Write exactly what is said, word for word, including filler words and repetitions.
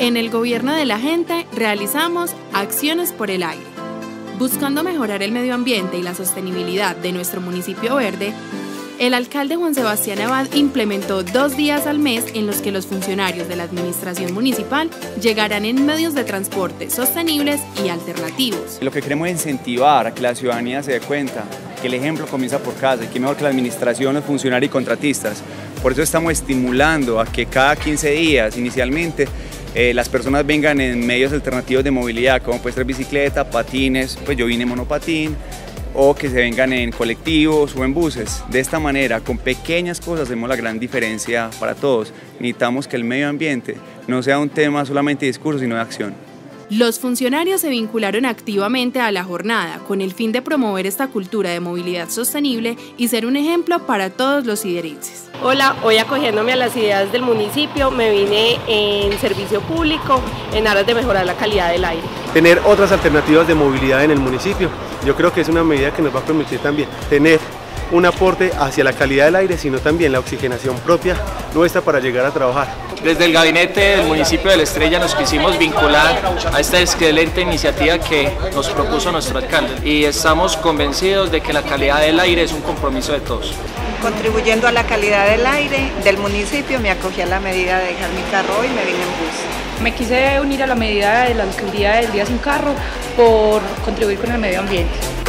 En el gobierno de la gente realizamos acciones por el aire. Buscando mejorar el medio ambiente y la sostenibilidad de nuestro municipio verde, el alcalde Juan Sebastián Abad implementó dos días al mes en los que los funcionarios de la administración municipal llegarán en medios de transporte sostenibles y alternativos. Lo que queremos es incentivar a que la ciudadanía se dé cuenta que el ejemplo comienza por casa y que mejor que la administración, los funcionarios y contratistas. Por eso estamos estimulando a que cada quince días inicialmente eh, las personas vengan en medios alternativos de movilidad, como puede ser bicicleta, patines, pues yo vine en monopatín, o que se vengan en colectivos o en buses. De esta manera, con pequeñas cosas hacemos la gran diferencia para todos. Necesitamos que el medio ambiente no sea un tema solamente de discurso, sino de acción. Los funcionarios se vincularon activamente a la jornada con el fin de promover esta cultura de movilidad sostenible y ser un ejemplo para todos los siderenses. Hola, hoy acogiéndome a las ideas del municipio, me vine en servicio público en aras de mejorar la calidad del aire. Tener otras alternativas de movilidad en el municipio, yo creo que es una medida que nos va a permitir también tener un aporte hacia la calidad del aire, sino también la oxigenación propia nuestra para llegar a trabajar. Desde el gabinete del municipio de La Estrella nos quisimos vincular a esta excelente iniciativa que nos propuso nuestro alcalde y estamos convencidos de que la calidad del aire es un compromiso de todos. Contribuyendo a la calidad del aire del municipio, me acogí a la medida de dejar mi carro y me vine en bus. Me quise unir a la medida de la alcaldía del Día Sin Carro por contribuir con el medio ambiente.